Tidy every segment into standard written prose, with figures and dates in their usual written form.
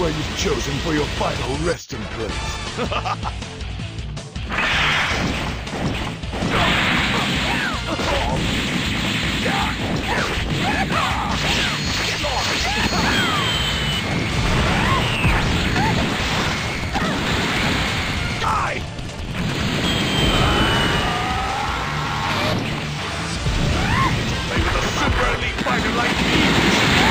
where you've chosen for your final resting place. Die! Play with a super elite fighter like me!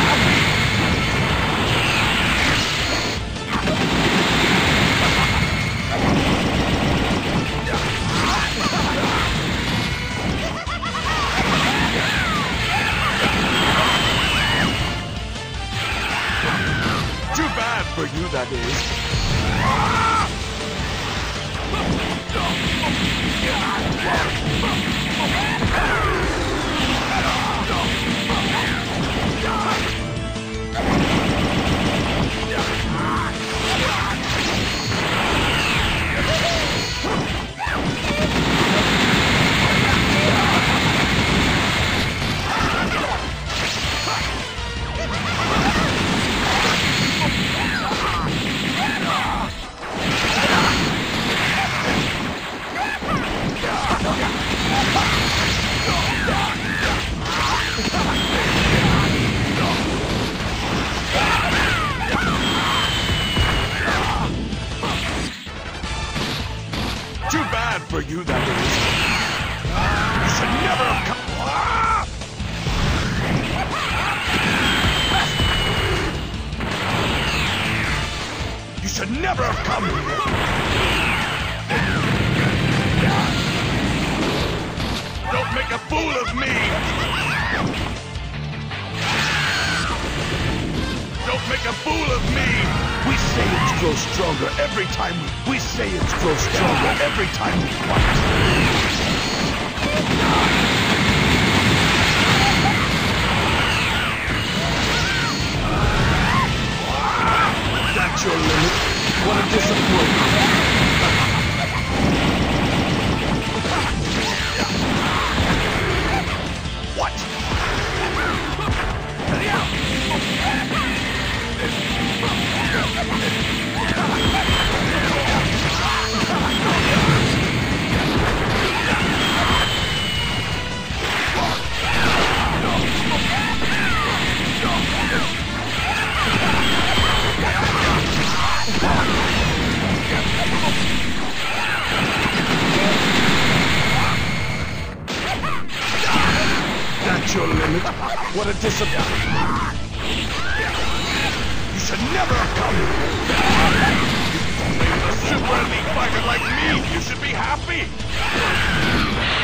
Too bad for you, that is. Too bad for you, that is. You should never have come. You should never have come here. Don't make a fool of me. Don't make a fool of me. We say it grows stronger every time we say it grows stronger every time we fight. That's your limit. What a disappointment. What? That's your limit. What a disappointment. You should never have come here. A super elite fighter like me, you should be happy.